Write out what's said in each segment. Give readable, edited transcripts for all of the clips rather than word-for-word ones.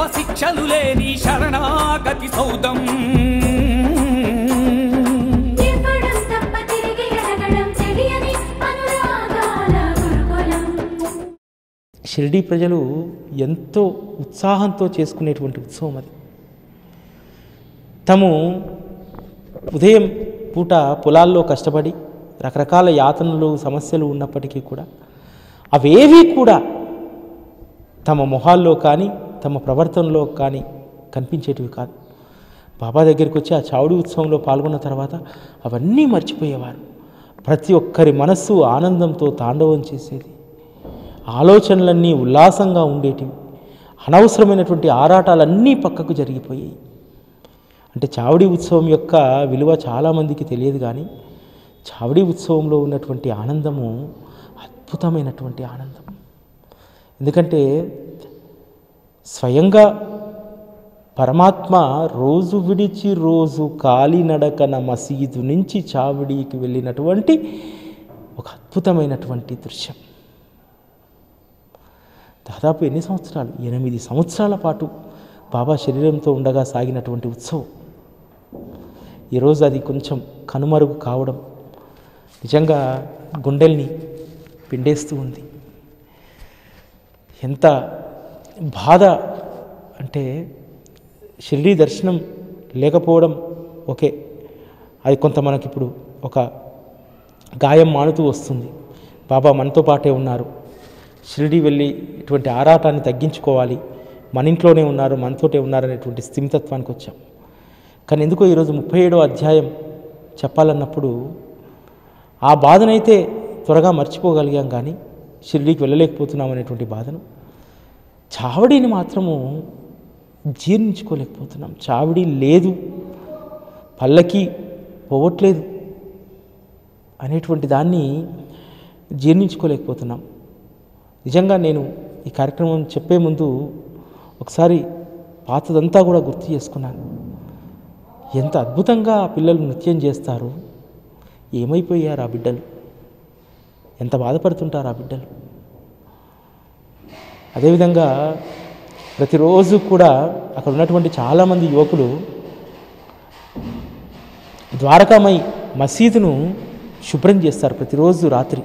శిక్షలు లేని శరణాగతి సౌదం షిరిడీ ప్రజలు ఎంతో ఉత్సాహంతో చేసుకునేటువంటి ఉత్సవం అది. తాము ఉదయం పూట పొలాల్లో కష్టపడి రకరకాల యాతనలు సమస్యలు ఉన్నప్పటికీ కూడా అవేవీ కూడా తమ మొహాల్లో కానీ తమ ప్రవర్తనలో కానీ కనిపించేటివి కాదు. బాబా దగ్గరికి వచ్చి ఆ చావుడి ఉత్సవంలో పాల్గొన్న తర్వాత అవన్నీ మర్చిపోయేవారు. ప్రతి ఒక్కరి మనస్సు ఆనందంతో తాండవం చేసేది, ఆలోచనలన్నీ ఉల్లాసంగా ఉండేటివి, అనవసరమైనటువంటి ఆరాటాలన్నీ పక్కకు జరిగిపోయాయి. అంటే చావడి ఉత్సవం యొక్క విలువ చాలామందికి తెలియదు, కానీ చావడి ఉత్సవంలో ఉన్నటువంటి ఆనందము అద్భుతమైనటువంటి ఆనందం. ఎందుకంటే స్వయంగా పరమాత్మ రోజు విడిచి రోజు కాలినడకన మసీదు నుంచి చావడికి వెళ్ళినటువంటి ఒక అద్భుతమైనటువంటి దృశ్యం. దాదాపు ఎన్ని సంవత్సరాలు? 8 సంవత్సరాల పాటు బాబా శరీరంతో ఉండగా సాగినటువంటి ఉత్సవం ఈరోజు అది కొంచెం కనుమరుగు కావడం నిజంగా గుండెల్ని పిండేస్తూ ఉంది. ఎంత బాధ అంటే షిరిడీ దర్శనం లేకపోవడం ఓకే, అది కొంత మనకిప్పుడు ఒక గాయం మానుతూ వస్తుంది. బాబా మనతో పాటే ఉన్నారు, షిరిడీ వెళ్ళి ఇటువంటి ఆరాటాన్ని తగ్గించుకోవాలి, మన ఇంట్లోనే ఉన్నారు, మనతోటే ఉన్నారనేటువంటి స్థిమితత్వానికి వచ్చాం. కానీ ఎందుకో ఈరోజు 37వ అధ్యాయం చెప్పాలన్నప్పుడు ఆ బాధనైతే త్వరగా మర్చిపోగలిగాం, కానీ షిరిడీకి వెళ్ళలేకపోతున్నాం అనేటువంటి బాధను, చావడిని మాత్రము జీర్ణించుకోలేకపోతున్నాం. చావడి లేదు, పల్లకి పోవట్లేదు అనేటువంటి దాన్ని జీర్ణించుకోలేకపోతున్నాం. నిజంగా నేను ఈ కార్యక్రమం చెప్పే ముందు ఒకసారి పాతదంతా కూడా గుర్తు చేసుకున్నాను. ఎంత అద్భుతంగా ఆ పిల్లలు నృత్యం చేస్తారు, ఏమైపోయారు ఆ బిడ్డలు, ఎంత బాధపడుతుంటారు ఆ బిడ్డలు. అదేవిధంగా ప్రతిరోజు కూడా అక్కడ ఉన్నటువంటి చాలామంది యువకులు ద్వారకామై మసీదును శుభ్రం చేస్తారు ప్రతిరోజు రాత్రి.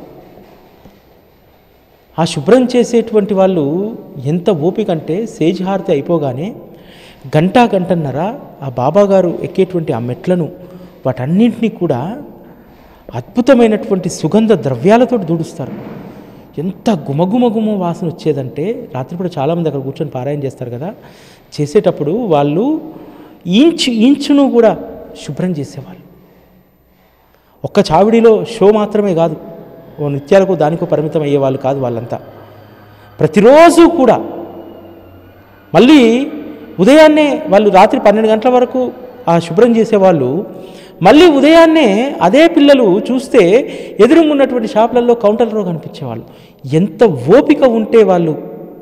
ఆ శుభ్రం చేసేటువంటి వాళ్ళు ఎంత ఓపిక అంటే సేజ్హారతి అయిపోగానే గంటన్నర ఆ బాబాగారు ఎక్కేటువంటి ఆ మెట్లను వాటన్నింటినీ కూడా అద్భుతమైనటువంటి సుగంధ ద్రవ్యాలతో దూడుస్తారు. ఎంత గుమగుమగుమ వాసన వచ్చేదంటే రాత్రిపూట చాలామంది అక్కడ కూర్చొని పారాయణ చేస్తారు కదా, చేసేటప్పుడు వాళ్ళు ఇంచును కూడా శుభ్రం చేసేవాళ్ళు. ఒక్క చావిడిలో షో మాత్రమే కాదు, ఓ నృత్యాలకు దానికో పరిమితం అయ్యేవాళ్ళు కాదు వాళ్ళంతా. ప్రతిరోజు కూడా మళ్ళీ ఉదయాన్నే వాళ్ళు రాత్రి 12 గంటల వరకు ఆ శుభ్రం చేసేవాళ్ళు. మళ్ళీ ఉదయాన్నే అదే పిల్లలు చూస్తే ఎదురుగున్నటువంటి షాపులలో కౌంటర్లో కనిపించేవాళ్ళు. ఎంత ఓపిక ఉంటే వాళ్ళు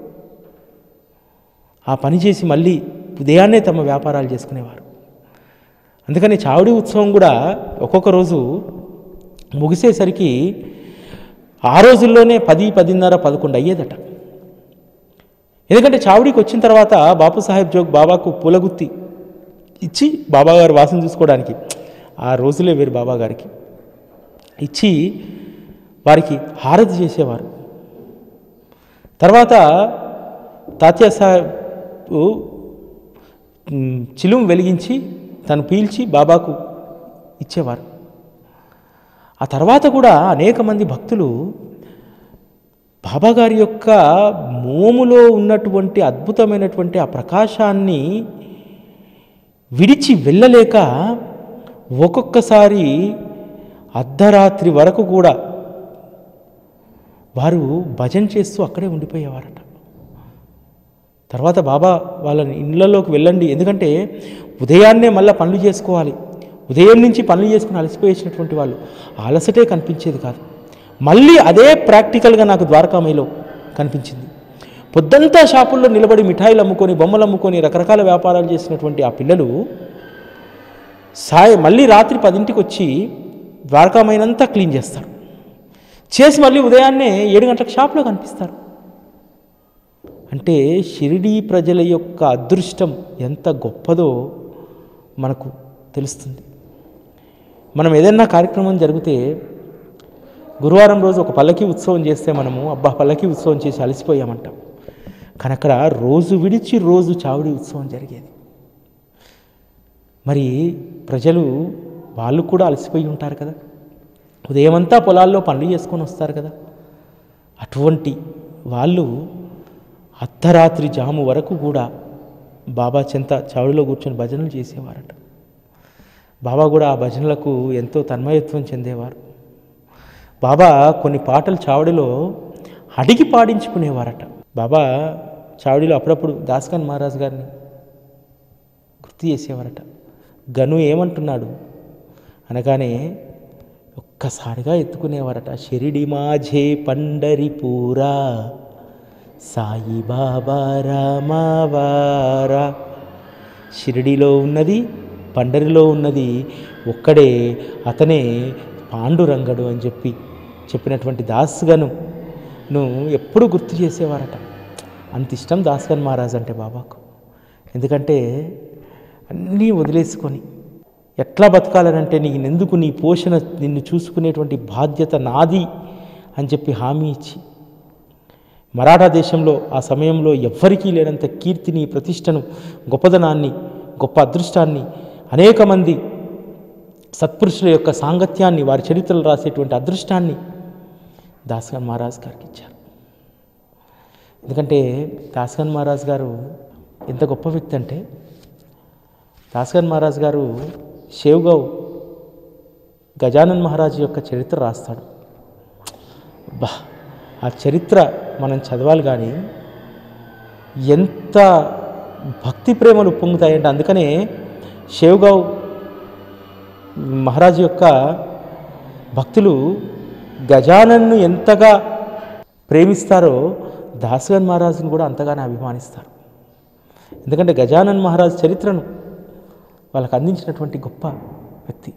ఆ పని చేసి మళ్ళీ ఉదయాన్నే తమ వ్యాపారాలు చేసుకునేవారు. అందుకని చావడి ఉత్సవం కూడా ఒక్కొక్క రోజు ముగిసేసరికి ఆ రోజుల్లోనే 10, 10:30, 11 అయ్యేదట. ఎందుకంటే చావడికి వచ్చిన తర్వాత బాపు సాహెబ్ జోగ్ బాబాకు పూలగుత్తి ఇచ్చి బాబాగారు వాసన చూసుకోవడానికి, ఆ రోజులే వేరు, బాబాగారికి ఇచ్చి వారికి హారతి చేసేవారు. తర్వాత తాత్యా సాహెబ్ చిలుం వెలిగించి తను పీల్చి బాబాకు ఇచ్చేవారు. ఆ తర్వాత కూడా అనేక మంది భక్తులు బాబాగారి యొక్క మోములో ఉన్నటువంటి అద్భుతమైనటువంటి ఆ ప్రకాశాన్ని విడిచి వెళ్ళలేక ఒక్కొక్కసారి అర్ధరాత్రి వరకు కూడా వారు భజన చేస్తూ అక్కడే ఉండిపోయేవారట. తర్వాత బాబా వాళ్ళని ఇళ్ళలోకి వెళ్ళండి, ఎందుకంటే ఉదయాన్నే మళ్ళీ పనులు చేసుకోవాలి, ఉదయం నుంచి పనులు చేసుకుని అలసిపోయేసినటువంటి వాళ్ళు, అలసటే కనిపించేది కాదు. మళ్ళీ అదే ప్రాక్టికల్గా నాకు ద్వారకామయిలో కనిపించింది. పొద్దంతా షాపుల్లో నిలబడి మిఠాయిలు అమ్ముకొని, బొమ్మలు అమ్ముకొని, రకరకాల వ్యాపారాలు చేసినటువంటి ఆ పిల్లలు మళ్ళీ రాత్రి 10ంటికి వచ్చి ద్వారకామయినంతా క్లీన్ చేస్తారు, చేసి మళ్ళీ ఉదయాన్నే 7 గంటలకు షాప్లో కనిపిస్తారు. అంటే షిరిడీ ప్రజల యొక్క అదృష్టం ఎంత గొప్పదో మనకు తెలుస్తుంది. మనం ఏదైనా కార్యక్రమం జరిగితే గురువారం రోజు ఒక పల్లకి ఉత్సవం చేస్తే మనము అబ్బా పల్లకి ఉత్సవం చేసి అలసిపోయామంటాం. కానీ అక్కడ రోజు విడిచి రోజు చావుడి ఉత్సవం జరిగేది. మరి ప్రజలు వాళ్ళు కూడా అలసిపోయి ఉంటారు కదా, ఉదయమంతా పొలాల్లో పనులు చేసుకొని వస్తారు కదా. అటువంటి వాళ్ళు అర్ధరాత్రి జాము వరకు కూడా బాబా చెంత చావుడిలో కూర్చొని భజనలు చేసేవారట. బాబా కూడా ఆ భజనలకు ఎంతో తన్మయత్వం చెందేవారు. బాబా కొన్ని పాటలు చావుడిలో అడిగి పాడించుకునేవారట. బాబా చావుడిలో అప్పుడప్పుడు దాస్గన్ మహారాజ్ గారిని గుర్తు చేసేవారట. గను ఏమంటున్నాడు అనగానే ఒక్కసారిగా ఎత్తుకునేవారట. షిరిడి మాఝే పండరిపూరా సాయిబాబా రామవారా. షిరిడిలో ఉన్నది పండరిలో ఉన్నది ఒక్కడే, అతనే పాండురంగడు అని చెప్పినటువంటి దాస్గను ఎప్పుడు గుర్తు చేసేవారట. అంత ఇష్టం దాస్గన్ మహారాజ్ అంటే బాబాకు. ఎందుకంటే అన్నీ వదిలేసుకొని ఎట్లా బతకాలనంటే నీకెందుకు నీ పోషణ నిన్ను చూసుకునేటువంటి బాధ్యత నాది అని చెప్పి హామీ ఇచ్చి మరాఠా దేశంలో ఆ సమయంలో ఎవ్వరికీ లేనంత కీర్తిని, ప్రతిష్టను, గొప్పదనాన్ని, గొప్ప అదృష్టాన్ని, అనేక మంది సత్పురుషుల యొక్క సాంగత్యాన్ని, వారి చరిత్రలు రాసేటువంటి అదృష్టాన్ని దాస్గన్ మహారాజ్ గారికి ఇచ్చారు. ఎందుకంటే దాస్గన్ మహారాజ్ గారు ఎంత గొప్ప వ్యక్తి అంటే, దాస్గన్ మహారాజ్ గారు షేవ్గావ్ గజానన్ మహారాజ్ యొక్క చరిత్ర రాస్తాడు. బా ఆ చరిత్ర మనం చదవాలి కానీ ఎంత భక్తి ప్రేమలు పొంగుతాయంటే, అందుకనే షేవ్గావ్ మహారాజు యొక్క భక్తులు గజానన్ను ఎంతగా ప్రేమిస్తారో దాస్గన్ మహారాజును కూడా అంతగానే అభిమానిస్తారు. ఎందుకంటే గజానన్ మహారాజ్ చరిత్రను వాళ్ళకు అందించినటువంటి గొప్ప వ్యక్తి.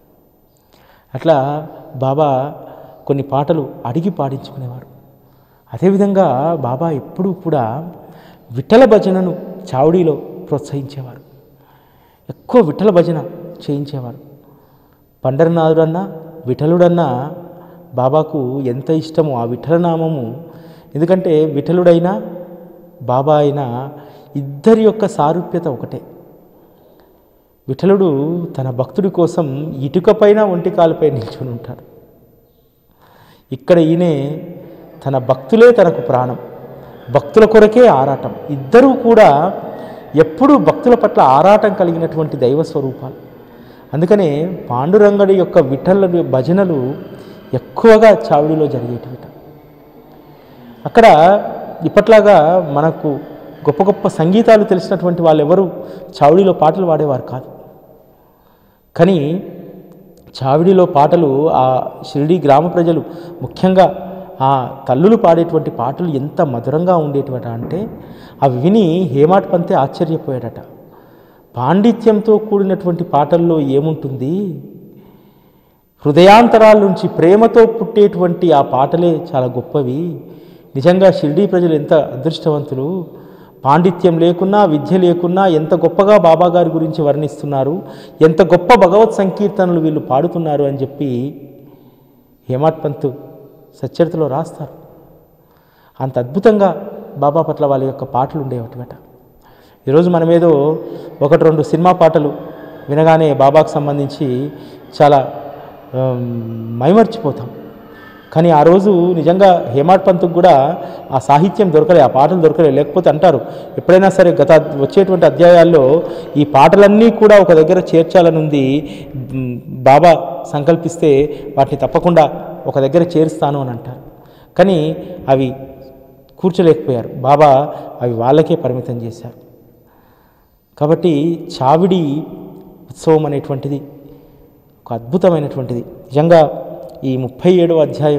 అట్లా బాబా కొన్ని పాటలు అడిగి పాడించుకునేవారు. అదేవిధంగా బాబా ఎప్పుడూ కూడా విఠల భజనను చావుడిలో ప్రోత్సహించేవారు. ఎక్కువ విఠల భజన చేయించేవారు. పండరనాథుడన్నా విఠలుడన్నా బాబాకు ఎంత ఇష్టమో ఆ విఠలనామము. ఎందుకంటే విఠలుడైనా బాబా అయినా ఇద్దరి యొక్క సారూప్యత ఒకటే. విఠలుడు తన భక్తుడి కోసం ఇటుకపైన ఒంటికాలపై నిల్చుని ఉంటాడు. ఇక్కడ ఈయనే తన భక్తులే తనకు ప్రాణం, భక్తుల కొరకే ఆరాటం. ఇద్దరూ కూడా ఎప్పుడూ భక్తుల పట్ల ఆరాటం కలిగినటువంటి దైవ స్వరూపాలు. అందుకనే పాండురంగడి యొక్క విఠల భజనలు ఎక్కువగా చావుడిలో జరిగేటివిట. అక్కడ ఇప్పట్లాగా మనకు గొప్ప గొప్ప సంగీతాలు తెలిసినటువంటి వాళ్ళు ఎవరు చావుడిలో పాటలు పాడేవారు కాదు. కానీ చావిడిలో పాటలు ఆ షిరిడి గ్రామ ప్రజలు, ముఖ్యంగా ఆ తల్లులు పాడేటువంటి పాటలు ఎంత మధురంగా ఉండేటివట అంటే అవి విని హేమాడ్ పంతే ఆశ్చర్యపోయాడట. పాండిత్యంతో కూడినటువంటి పాటల్లో ఏముంటుంది, హృదయాంతరాల నుంచి ప్రేమతో పుట్టేటువంటి ఆ పాటలే చాలా గొప్పవి. నిజంగా షిరిడీ ప్రజలు ఎంత అదృష్టవంతులు. పాండిత్యం లేకున్నా, విద్య లేకున్నా ఎంత గొప్పగా బాబాగారి గురించి వర్ణిస్తున్నారు, ఎంత గొప్ప భగవత్ సంకీర్తనలు వీళ్ళు పాడుతున్నారు అని చెప్పి హేమాడ్ పంత్ సచ్చరితలో రాస్తారు. అంత అద్భుతంగా బాబా పట్ల వాళ్ళ యొక్క పాటలు ఉండేవట. ఈరోజు మనమేదో ఒకటి రెండు సినిమా పాటలు వినగానే బాబాకు సంబంధించి చాలా మైమర్చిపోతాం. కానీ ఆ రోజు నిజంగా హేమాడ్ పంత్కు కూడా ఆ సాహిత్యం దొరకలే, ఆ పాటలు దొరకలే. లేకపోతే అంటారు ఎప్పుడైనా సరే వచ్చేటువంటి అధ్యాయాల్లో ఈ పాటలన్నీ కూడా ఒక దగ్గర చేర్చాలని ఉంది, బాబా సంకల్పిస్తే వాటిని తప్పకుండా ఒక దగ్గర చేరుస్తాను అని అంటారు. కానీ అవి కూర్చోలేకపోయారు, బాబా అవి వాళ్ళకే పరిమితం చేశారు. కాబట్టి చావిడి ఉత్సవం అనేటువంటిది ఒక అద్భుతమైనటువంటిది. నిజంగా ఈ 37వ అధ్యాయం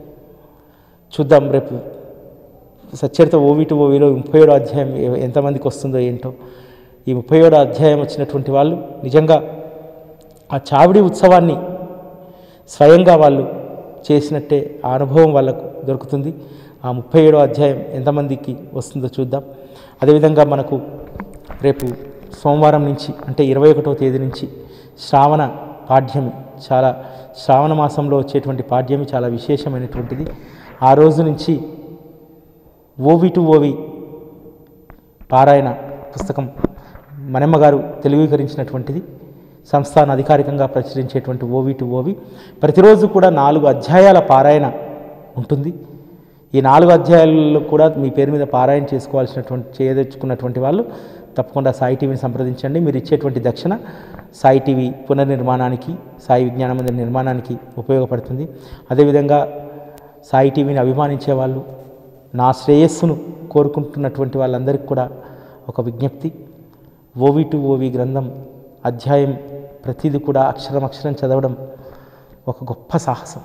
చూద్దాం రేపు. సచ్చరిత ఓవి టు ఓవిలో 37వ అధ్యాయం ఎంతమందికి వస్తుందో ఏంటో. ఈ 37వ అధ్యాయం వచ్చినటువంటి వాళ్ళు నిజంగా ఆ చావిడి ఉత్సవాన్ని స్వయంగా వాళ్ళు చేసినట్టే ఆ అనుభవం వాళ్ళకు దొరుకుతుంది. ఆ ఆ 37వ అధ్యాయం ఎంతమందికి వస్తుందో చూద్దాం. అదేవిధంగా మనకు రేపు సోమవారం నుంచి అంటే 21వ తేదీ నుంచి శ్రావణ పాడ్యమి, చాలా శ్రావణ మాసంలో వచ్చేటువంటి పాడ్యమి చాలా విశేషమైనటువంటిది. ఆ రోజు నుంచి ఓవి టు ఓవి పారాయణ పుస్తకం మనమ్మ గారు తెలుగుకరించినటువంటిది, సంస్థాన అధికారికంగా ప్రచురించేటువంటి ఓవి టు ఓవి. ప్రతిరోజు కూడా 4 అధ్యాయాల పారాయణ ఉంటుంది. ఈ 4 అధ్యాయాలలో కూడా మీ పేరు మీద పారాయణ చేయదలుచుకున్నటువంటి వాళ్ళు తప్పకుండా సాయి టీవీని సంప్రదించండి. మీరు ఇచ్చేటువంటి దక్షిణ సాయి టీవీ పునర్నిర్మాణానికి, సాయి విజ్ఞాన మందిర నిర్మాణానికి ఉపయోగపడుతుంది. అదేవిధంగా సాయి టీవీని అభిమానించే వాళ్ళు, నా శ్రేయస్సును కోరుకుంటున్నటువంటి వాళ్ళందరికీ కూడా ఒక విజ్ఞప్తి, ఓవి టు ఓవి గ్రంథం అధ్యాయం ప్రతిదీ కూడా అక్షరం అక్షరం చదవడం ఒక గొప్ప సాహసం.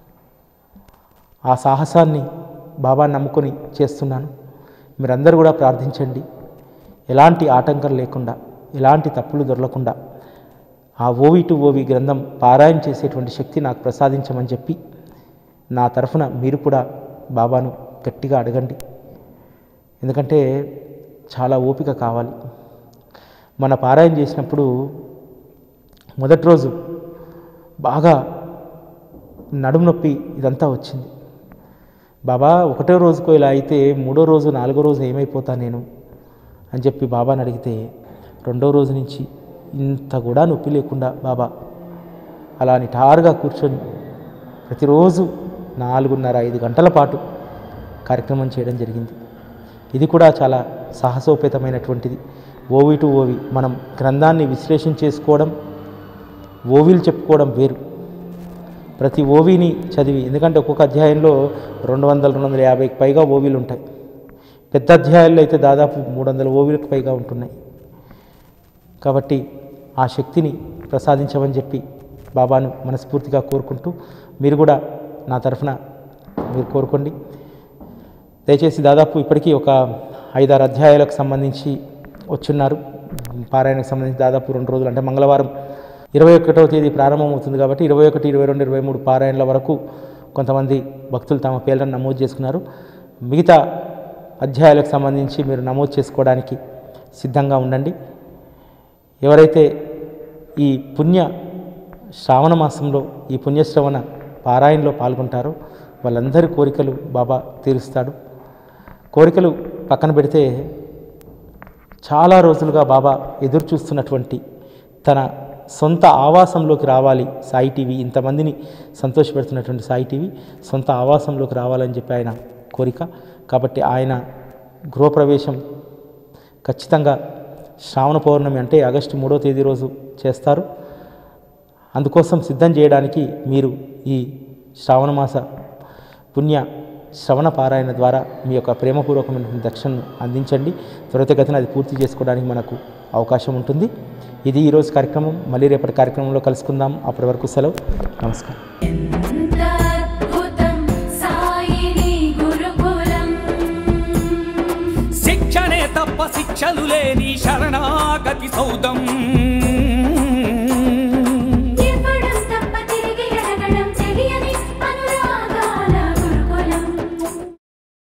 ఆ సాహసాన్ని బాబాని నమ్ముకొని చేస్తున్నాను. మీరందరూ కూడా ప్రార్థించండి. ఎలాంటి ఆటంకం లేకుండా, ఎలాంటి తప్పులు దొరలకుండా ఆ ఓవి టు ఓవి గ్రంథం పారాయణ చేసేటువంటి శక్తి నాకు ప్రసాదించమని చెప్పి నా తరఫున మీరు కూడా బాబాను గట్టిగా అడగండి. ఎందుకంటే చాలా ఓపిక కావాలి. మన పారాయణ చేసినప్పుడు మొదటి రోజు బాగా నడుము నొప్పి ఇదంతా వచ్చింది. బాబా 1వ రోజుకో ఇలా అయితే 3వ రోజు 4వ రోజు ఏమైపోతా నేను అని చెప్పి బాబాని అడిగితే 2వ రోజు నుంచి ఇంత కూడా నొప్పి లేకుండా బాబా అలా నిటారుగా కూర్చొని ప్రతిరోజు 4:30-5 గంటల పాటు కార్యక్రమం చేయడం జరిగింది. ఇది కూడా చాలా సాహసోపేతమైనటువంటిది. ఓవి టు ఓవి మనం గ్రంథాన్ని విశ్లేషణ చేసుకోవడం, ఓవిలు చెప్పుకోవడం వేరు. ప్రతి ఓవిని చదివి, ఎందుకంటే ఒక్కొక్క అధ్యాయంలో 200-250కి పైగా ఓవిలు ఉంటాయి. పెద్ద అధ్యాయాల్లో అయితే దాదాపు 300 ఓవిలకు పైగా ఉంటున్నాయి. కాబట్టి ఆ శక్తిని ప్రసాదించమని చెప్పి బాబాను మనస్ఫూర్తిగా కోరుకుంటూ, మీరు కూడా నా తరఫున మీరు కోరుకోండి. దయచేసి దాదాపు ఇప్పటికీ ఒక 5-6 అధ్యాయాలకు సంబంధించి వచ్చున్నారు. పారాయణకు సంబంధించి దాదాపు 2 రోజులు, అంటే మంగళవారం 21వ తేదీ ప్రారంభమవుతుంది కాబట్టి 21, 22, 23 పారాయణల వరకు కొంతమంది భక్తులు తమ పేర్లను నమోదు చేసుకున్నారు. మిగతా అధ్యాయాలకు సంబంధించి మీరు నమోదు చేసుకోవడానికి సిద్ధంగా ఉండండి. ఎవరైతే ఈ పుణ్య శ్రావణ మాసంలో ఈ పుణ్యశ్రవణ పారాయణలో పాల్గొంటారో వాళ్ళందరి కోరికలు బాబా తీరుస్తాడు. కోరికలు పక్కన పెడితే చాలా రోజులుగా బాబా ఎదురు చూస్తున్నటువంటి తన సొంత ఆవాసంలోకి రావాలి సాయి టీవీ, ఇంతమందిని సంతోషపెడుతున్నటువంటి సాయి టీవీ సొంత ఆవాసంలోకి రావాలని చెప్పి ఆయన కోరిక. కాబట్టి ఆయన గృహప్రవేశం ఖచ్చితంగా శ్రావణ పౌర్ణమి అంటే ఆగస్టు 3వ తేదీ రోజు చేస్తారు. అందుకోసం సిద్ధం చేయడానికి మీరు ఈ శ్రావణ మాస పుణ్య శ్రవణ పారాయణ ద్వారా మీ యొక్క ప్రేమపూర్వకమైన దక్షిణను అందించండి. త్వరితగతిన అది పూర్తి చేసుకోవడానికి మనకు అవకాశం ఉంటుంది. ఇది ఈరోజు కార్యక్రమం. మళ్ళీ రేపటి కార్యక్రమంలో కలుసుకుందాం. అప్పటి వరకు సెలవు. నమస్కారం. శిక్షణే తప్ప శిక్షలు లేని శరణాగతి సౌదం.